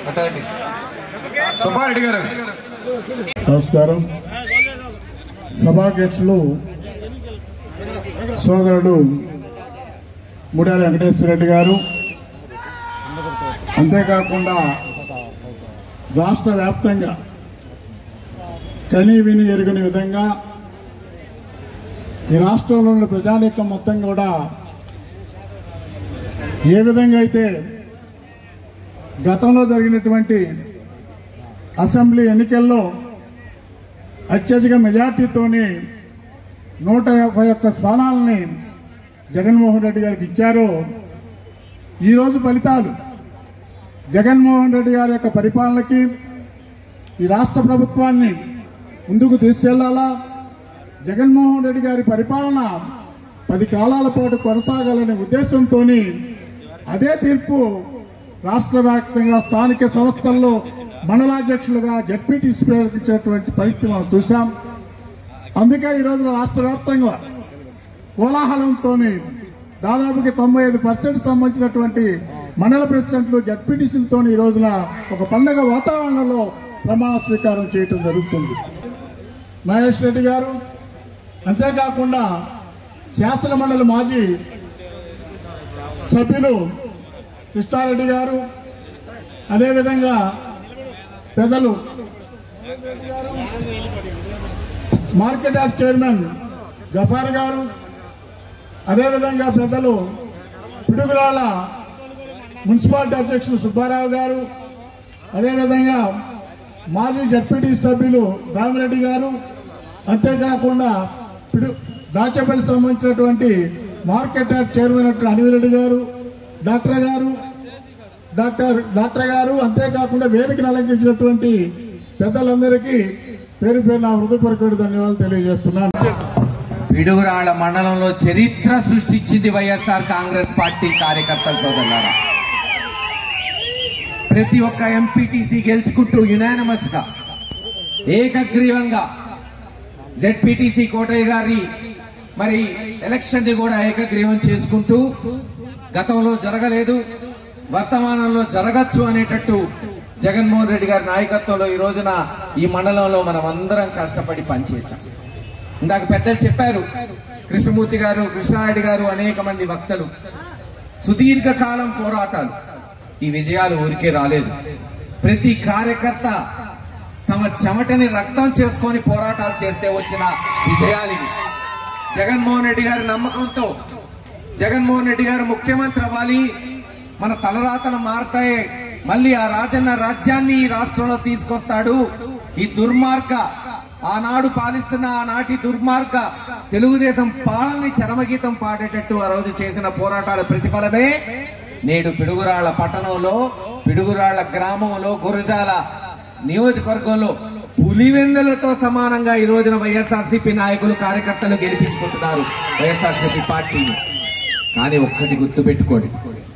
సుబ్బారెడ్డి గారు. నమస్కారం. సభాధ్యక్షులు సోదరుడు ముడాలి వెంకటేశ్వర రెడ్డి గారు, అంతేకాకుండా రాష్ట్ర వ్యాప్తంగా కని విని ఎరుగని విధంగా ఈ రాష్ట్రంలోని ప్రజానీకం మొత్తం కూడా ఏ విధంగా అయితే గతంలో జరిగినటువంటి అసెంబ్లీ ఎన్నికల్లో అత్యధిక మెజార్టీతోని 151 స్థానాలని జగన్మోహన్ రెడ్డి గారికి ఇచ్చారో, ఈరోజు ఫలితాలు జగన్మోహన్ రెడ్డి గారి యొక్క పరిపాలనకి ఈ రాష్ట్ర ప్రభుత్వాన్ని ముందుకు తీసుకెళ్లాలా, జగన్మోహన్ రెడ్డి గారి పరిపాలన 10 కాలాల పాటు కొనసాగాలనే ఉద్దేశంతో అదే తీర్పు రాష్ట్ర వ్యాప్తంగా స్థానిక సంస్థల్లో మండలాధ్యక్షులుగా జడ్పీటీసీ ప్రవేశించేటువంటి పరిస్థితి మనం చూశాం. అందుకే ఈరోజు రాష్ట్ర వ్యాప్తంగా కోలాహలంతో దాదాపుకి 95% సంబంధించినటువంటి మండల ప్రెసిడెంట్లు జడ్పీటీసీలతో ఈ రోజున ఒక పండగ వాతావరణంలో ప్రమాణ స్వీకారం చేయడం జరుగుతుంది. మహేష్ రెడ్డి గారు, అంతేకాకుండా శాసన మండలి మాజీ సభ్యులు కృష్ణారెడ్డి గారు, అదేవిధంగా పెద్దలు మార్కెట్ యార్డ్ చైర్మన్ గఫార్ గారు, అదేవిధంగా పెద్దలు పిడుగురాల మున్సిపాలిటీ అధ్యక్షులు సుబ్బారావు గారు, అదేవిధంగా మాజీ జడ్పీటీ సభ్యులు రామిరెడ్డి గారు, అంతేకాకుండా దాచేపల్లి సంబంధించినటువంటి మార్కెట్ యార్డ్ చైర్మన్ అనివిరెడ్డి గారు, డాక్టర్ గారు, అంతేకాకుండా వేదికను అలంకరించినటువంటి పెద్దలందరికీ పేరు పేరు నా హృదయపూర్వక ధన్యవాదాలు తెలియజేస్తున్నాను. పిడుగురాళ్ల మండలంలో చరిత్ర సృష్టించింది వైఎస్ఆర్ కాంగ్రెస్ పార్టీ కార్యకర్తల సోదరులారా. ప్రతి ఒక్క ఎంపీటీసీ గెలుచుకుంటూ యునానిమస్ గా ఏకగ్రీవంగా జెడ్పీటీసీ కోటయ్య గారి మరి ఎలక్షన్ ని కూడా ఏకగ్రీవం చేసుకుంటూ గతంలో జరగలేదు, వర్తమానంలో జరగచ్చు అనేటట్టు జగన్మోహన్ రెడ్డి గారి నాయకత్వంలో ఈ రోజున ఈ మండలంలో మనం అందరం కష్టపడి పనిచేశాం. ఇందాక పెద్దలు చెప్పారు, కృష్ణమూర్తి గారు, కృష్ణారెడ్డి గారు, అనేక మంది వక్తలు, సుదీర్ఘకాలం పోరాటాలు. ఈ విజయాలు ఊరికే రాలేదు. ప్రతి కార్యకర్త తమ చెమటని రక్తం చేసుకొని పోరాటాలు చేస్తే వచ్చిన విజయాలు. జగన్మోహన్ రెడ్డి గారి నమ్మకంతో జగన్మోహన్ రెడ్డి గారు ముఖ్యమంత్రి అవ్వాలి, మన తలరాతలు మారతాయి, మళ్ళీ ఆ రాజన్న రాజ్యాన్ని ఈ రాష్ట్రంలో తీసుకొస్తాడు, ఈ దుర్మార్గ ఆనాడు పాలిస్తున్న ఆనాటి దుర్మార్గ తెలుగుదేశం పాలనని చరమగీతం పాడేటట్టు ఆ రోజు చేసిన పోరాటాల ప్రతిఫలమే నేడు పిడుగురాళ్ల పట్టణంలో, పిడుగురాళ్ల గ్రామంలో, గురజాల నియోజకవర్గంలో పులివెందులతో సమానంగా ఈ రోజున వైఎస్ఆర్సీపీ నాయకులు, కార్యకర్తలు గెలిపించుకుంటున్నారు వైఎస్ఆర్సీపీ పార్టీని. కానీ ఒక్కటి గుర్తు పెట్టుకోండి,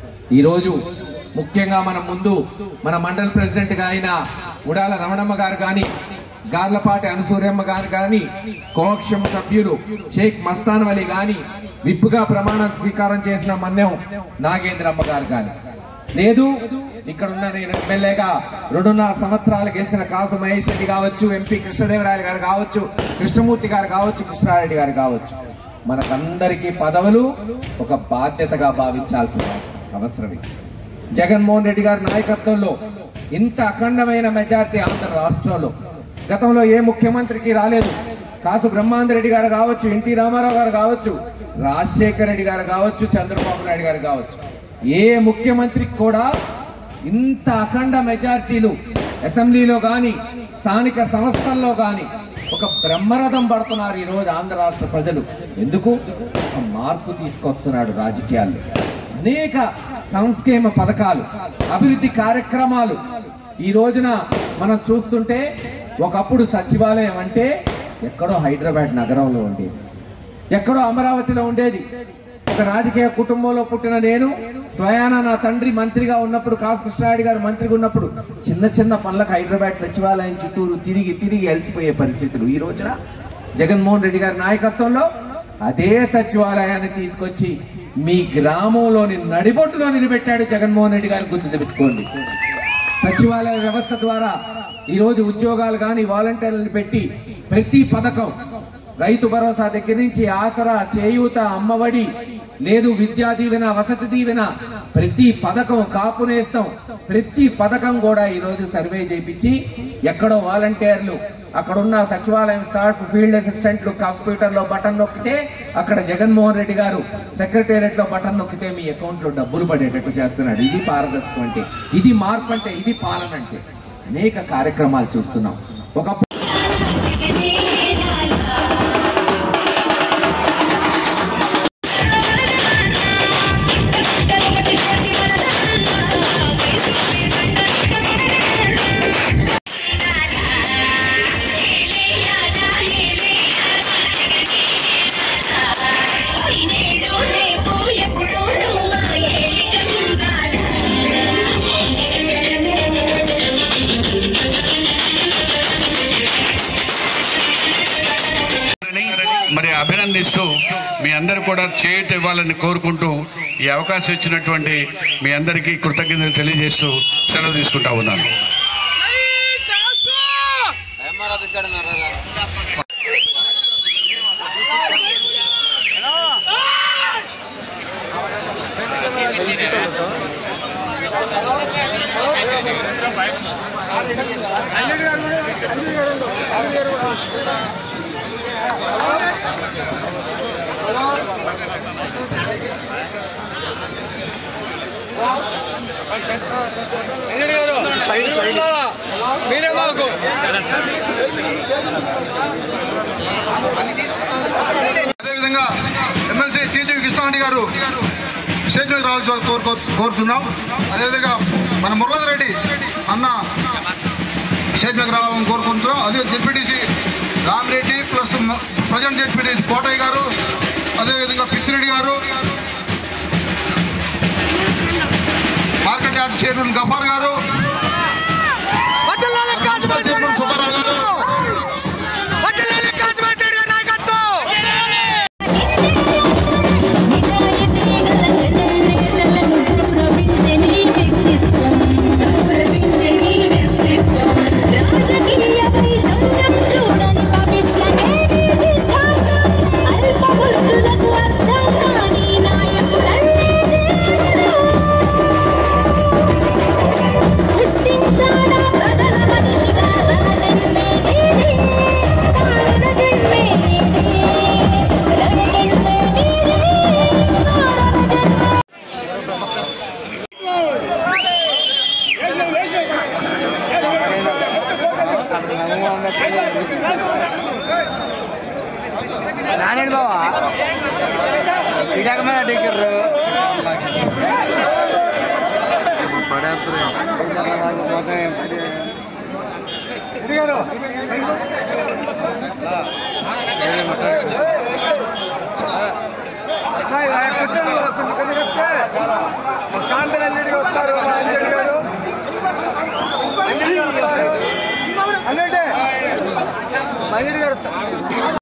ఈరోజు ముఖ్యంగా మనం ముందు మన మండల ప్రెసిడెంట్ గా అయిన ఉడాల రమణమ్మ గారు కానీ, గార్లపాటి అనసూర్యమ్మ గారు కానీ, కోక్షం సభ్యులు షేక్ మస్తాన్ వలి గాని, విప్పుగా ప్రమాణ స్వీకారం చేసిన మన్యం నాగేంద్రమ్మ గారు కానీ, లేదు ఇక్కడున్న నేను ఎమ్మెల్యేగా 2.5 సంవత్సరాలు గెలిచిన కాసు మహేష్ రెడ్డి కావచ్చు, ఎంపీ కృష్ణదేవరాయలు గారు కావచ్చు, కృష్ణమూర్తి గారు కావచ్చు, కృష్ణారెడ్డి గారు కావచ్చు, మనకందరికీ పదవులు ఒక బాధ్యతగా భావించాల్సిన అవసరమే. జగన్మోహన్ రెడ్డి గారి నాయకత్వంలో ఇంత అఖండమైన మెజార్టీ ఆంధ్ర రాష్ట్రంలో గతంలో ఏ ముఖ్యమంత్రికి రాలేదు. కాసు బ్రహ్మాందరెడ్డి గారు కావచ్చు, ఎన్టీ రామారావు గారు కావచ్చు, రాజశేఖర రెడ్డి గారు కావచ్చు, చంద్రబాబు నాయుడు గారు కావచ్చు, ఏ ముఖ్యమంత్రికి కూడా ఇంత అఖండ మెజార్టీలు అసెంబ్లీలో కానీ స్థానిక సంస్థల్లో కానీ ఒక బ్రహ్మరథం పడుతున్నారు ఈ రోజు ఆంధ్ర రాష్ట్ర ప్రజలు. ఎందుకు? ఒక మార్పు తీసుకొస్తున్నాడు రాజకీయాల్లో. అనేక సంక్షేమ పథకాలు, అభివృద్ధి కార్యక్రమాలు ఈ రోజున మనం చూస్తుంటే, ఒకప్పుడు సచివాలయం అంటే ఎక్కడో హైదరాబాద్ నగరంలో ఉండేది, ఎక్కడో అమరావతిలో ఉండేది. ఒక రాజకీయ కుటుంబంలో పుట్టిన నేను స్వయాన నా తండ్రి మంత్రిగా ఉన్నప్పుడు, కాసు కృష్ణారెడ్డి గారు మంత్రిగా ఉన్నప్పుడు చిన్న చిన్న పనులకు హైదరాబాద్ సచివాలయం చుట్టూరు తిరిగి తిరిగి అలసిపోయే పరిస్థితులు. ఈ రోజున జగన్మోహన్ రెడ్డి గారి నాయకత్వంలో అదే సచివాలయాన్ని తీసుకొచ్చి మీ గ్రామంలోని నడిబొట్టులో నిలబెట్టాడు జగన్మోహన్ రెడ్డి గారిని గుర్తు పెట్టుకోండి. సచివాలయ వ్యవస్థ ద్వారా ఈరోజు ఉద్యోగాలు కానీ వాలంటీర్లను పెట్టి ప్రతి పథకం రైతు భరోసా దగ్గర నుంచి ఆసరా, చేయూత, అమ్మఒడి, లేదు విద్యా దీవెన, వసతి దీవెన, ప్రతి పథకం, కాపు నేస్తం, ప్రతి పథకం కూడా ఈరోజు సర్వే చేయించి ఎక్కడో వాలంటీర్లు, అక్కడున్న సచివాలయం స్టాఫ్, ఫీల్డ్ అసిస్టెంట్లు కంప్యూటర్లో బటన్ నొక్కితే అక్కడ జగన్మోహన్ రెడ్డి గారు సెక్రటేరియట్ లో బటన్ నొక్కితే మీ అకౌంట్ లో డబ్బులు పడేటట్టు చేస్తున్నాడు. ఇది పారదర్శకం అంటే, ఇది మార్పు అంటే, ఇది పాలన అంటే. అనేక కార్యక్రమాలు చూస్తున్నాం. ఒక మరి అభినందిస్తూ మీ అందరూ కూడా చేయూత ఇవ్వాలని కోరుకుంటూ ఈ అవకాశం ఇచ్చినటువంటి మీ అందరికీ కృతజ్ఞతలు తెలియజేస్తూ సెలవు తీసుకుంటా ఉన్నాను. అదేవిధంగా ఎమ్మెల్సీ టీజీ కృష్ణారెడ్డి గారు స్టేజ్ మీద రావాల్సి కోరుతున్నాం. అదేవిధంగా మన మురళీధర్ రెడ్డి అన్న స్టేజ్ మీద రావాలని కోరుకుంటున్నాం. అదే ZPTC Ramireddy plus present ZPTC Kotaiah గారు, అదేవిధంగా పిచ్చిరెడ్డి గారు, మార్కెట్ యార్డ్ చైర్మన్ గఫార్ గారు, చైర్మన్ సుబ్బారావు గారు, నానేడు బావా ఇడాక మీద అడ్డెక్కారు వస్తారు